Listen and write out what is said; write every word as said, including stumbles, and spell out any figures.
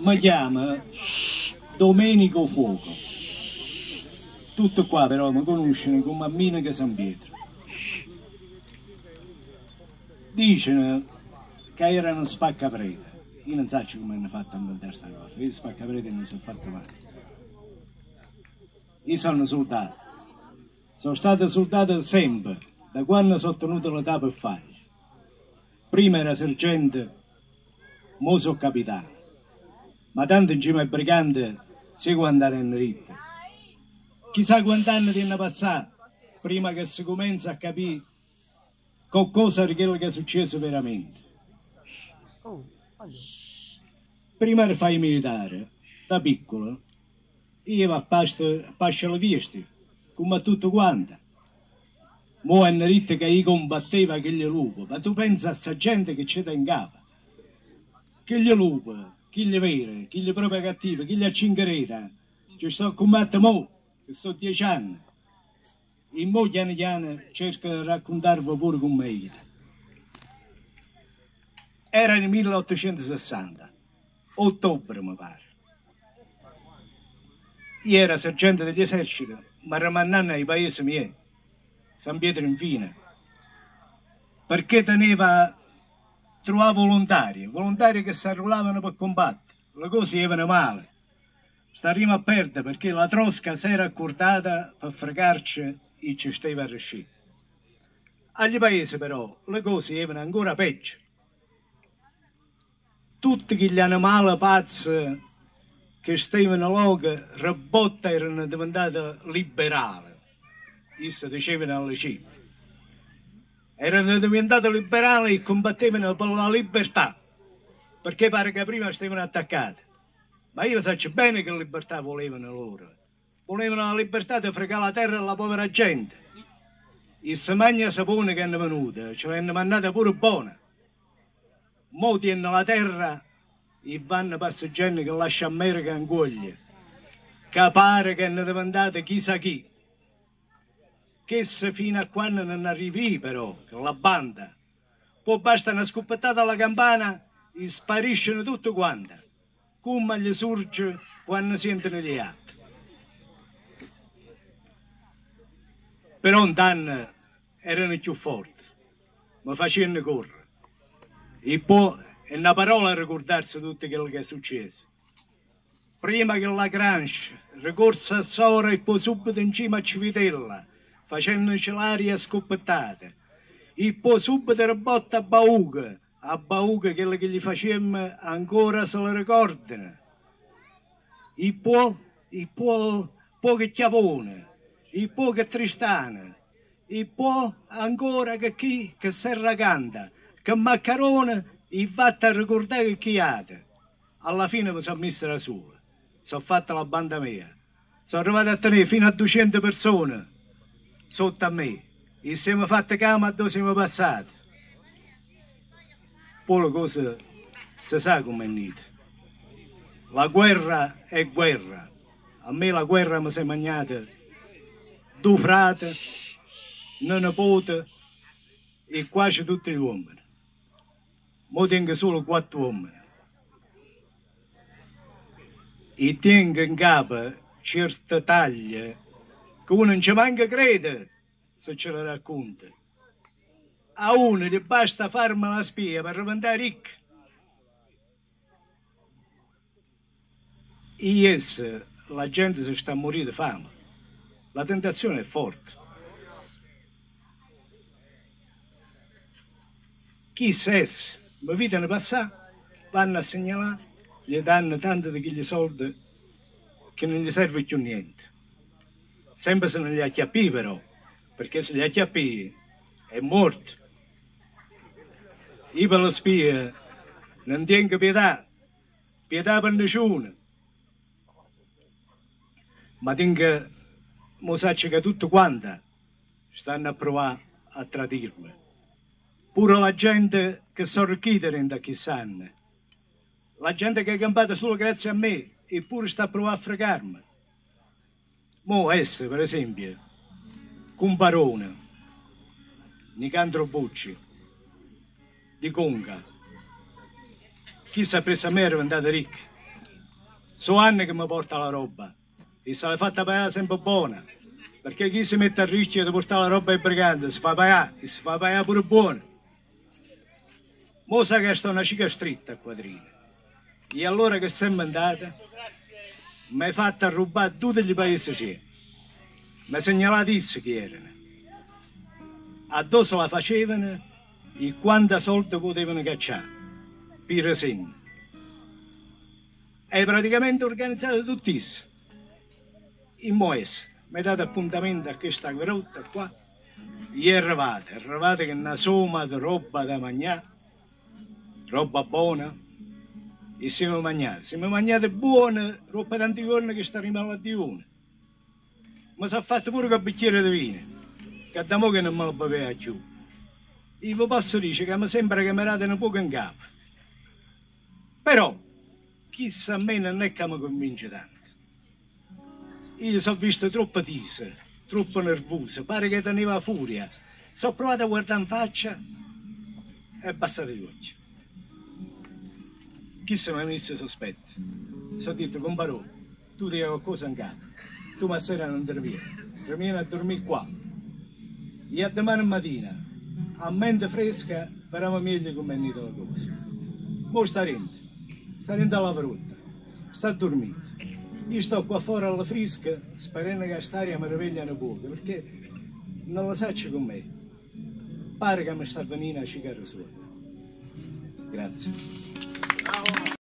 Mi chiama Domenico Fuoco. Tutto qua però mi conoscono come Mammina che San Pietro. Dicono che erano spaccaprete. Io non so come hanno fatto a inventare questa cosa. Io spaccaprete non sono fatto mai. Io sono soldato. Sono stato soldato sempre, da quando sono tenuto l'età per fare. Prima era sergente, mo sono capitano. Ma tanto in cima ai briganti si può andare in ritta. Chissà quanti anni ti hanno passato prima che si comienza a capire qualcosa di quello che è successo veramente. Prima di fare il militare, da piccolo, io a pasce le viesti, come a tutto quanto. Mo' è una ritta che io combatteva quegli lupi, ma tu pensa a sta gente che c'è in capo. Quegli lupi, quegli veri, quegli proprio cattivi, quegli a cinquereta, ci sto a combattere mo', che sono dieci anni. E mo' piano piano cerco di raccontarvi pure come era. Era nel milleottocentosessanta, ottobre mi pare. Io ero sergente degli eserciti, ma rimanendo ai paesi miei, San Pietro Infine, perché teneva, trovava volontari, volontari che si arruolavano per combattere, le cose andavano male. Staremo a perdere perché la trosca si era accordata per fregarci e ci stava a riuscire. Agli paesi però le cose andavano ancora peggio. Tutti quegli animali pazzi che stavano là, ribotta, erano diventati liberali. Isso dicevano alle cime. Erano diventati liberali e combattevano per la libertà, perché pare che prima stavano attaccati. Ma io so bene che libertà volevano loro. Volevano la libertà di fregare la terra alla povera gente. E se magna sapone che hanno venuto, ce l'hanno mandata pure buona. Molti hanno la terra e vanno passeggiando che lascia America in goglia. Che pare che hanno diventato chissà chi. Che se fino a quando non arrivi però, con la banda, poi basta una scoppettata alla campana e spariscono tutto quanto, come gli sorge quando sentono gli altri. Però un anno erano più forti, mi facevano correre. E poi è una parola a ricordarsi tutto quello che è successo. Prima che la Grange ricorse a Sora e poi subito in cima a Civitella, facendoci l'aria scoppettata. E poi subito ribotta a Bauca, a Bauca quello che gli facemmo ancora se lo ricordano. E poi, e poi, poi che Chiavone, e poi che Tristana, e poi ancora che chi, che Serracanta, che Maccarone, e vatta a ricordare che chi ha. Alla fine mi sono messa da sola, sono fatta la banda mia, sono arrivato a tenere fino a duecento persone sotto a me, e siamo fatti cama a dove siamo passati. Poi le cose si sa come è nata. La guerra è guerra. A me la guerra mi si è mangiata due frate, una nipote e quasi tutti gli uomini. Mo tengo solo quattro uomini. E tengo in capo certe taglie che uno non ci manca crede se ce le racconta. A uno gli basta farmi la spia per diventare ricco. E yes, la gente si sta a morire di fame. La tentazione è forte. Chi sesse, ma vita ne passa, vanno a segnalare, gli danno tanto di quegli soldi che non gli serve più niente. Sempre se non li acchiappi però, perché se li acchiappi è morto. Io per la spia non tengo pietà, pietà per nessuno. Ma tengo, mo saccio che tutto quanto stanno a provare a tradirmi. Pure la gente che sono arricchita da chissà anni. La gente che è campata solo grazie a me, eppure sta a provare a fregarmi. Mo' esse, per esempio, Comparone, Nicandro Bucci, di Conca. Chi sapesse a me era diventato ricco. So anni che mi porta la roba e se l'è fatta pagare sempre buona, perché chi si mette a rischio di portare la roba ai briganti si fa pagare e si fa pagare pure buona. Mo sa che sta una cica stretta a quadrina e allora che si è mandata mi hai fatto rubare tutti gli paesi sì. Mi segnalatisse chi erano, addosso la facevano e quanta soldi potevano cacciare, per senno. È praticamente organizzato tuttissimo. In Moes, mi date appuntamento a questa grotta qua, e arrivate, arrivate che una somma di roba da mangiare, roba buona, e siamo mangiati. Siamo mangiati buone, roba tanti giorni che sta rimando a dione. Ma si è fatto pure un bicchiere di vino, che da mo' che non me lo beveva più. E vi posso dire che mi sembra che mi rate un po' in capo. Però, chissà a me non è che mi convince tanto. Io sono visto troppo tisa, troppo nervosa, pare che teneva furia. Sono provato a guardare in faccia e abbassate gli occhi. Chissà mi ha messo sospetti. Sono detto, comparò, tu devi qualcosa in capo. Tu ma sera non ti vieni, ti vieni a dormire qua. E a domani mattina, a mente fresca, faremo meglio come è venuta la cosa. Mo sta rente, sta rente alla frutta, sta a dormire. Io sto qua fuori alla fresca, sperando che quest'aria mi riveglia un poco, perché non lo saccio con me. Pare che mi sta venendo a cicare solo. Grazie.